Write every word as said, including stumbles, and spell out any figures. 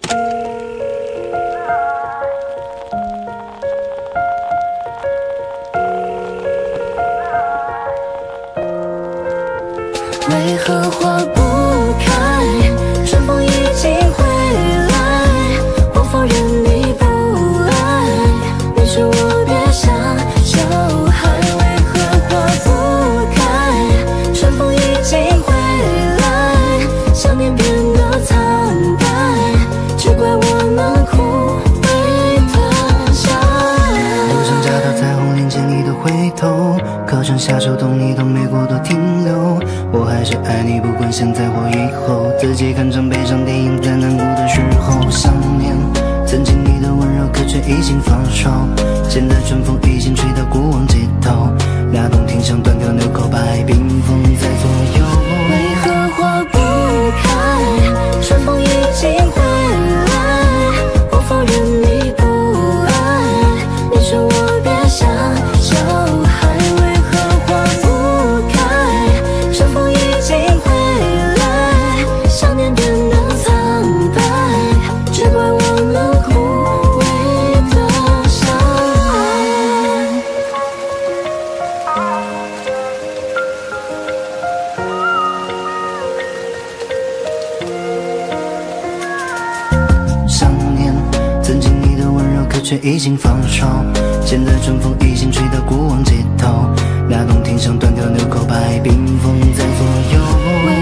为何花不开？春风已经回来，我否认你不爱，你说我别想小孩。为何花不开？春风已经回来，想念变得苍白，只怪我们枯萎的相爱。 路上夹道彩虹连接你的回头，课程夏秋冬你都没过多停留，我还是爱你，不管现在或以后。自己看场悲伤电影，在难过的时候想念曾经你的温柔，可却已经放手。现在春风已经吹到古往街头，那洞庭像断掉纽扣，白冰封在左右。 为何花不开？春风已经回来，我否认你不爱，你说我别想小孩。为何花不开？春风已经回来，想念变得苍白，只怪我们枯萎的相爱。 想念曾经你的温柔，可却已经放手。现在春风已经吹到古往街头，那洞庭像断掉纽扣，白冰封在左右。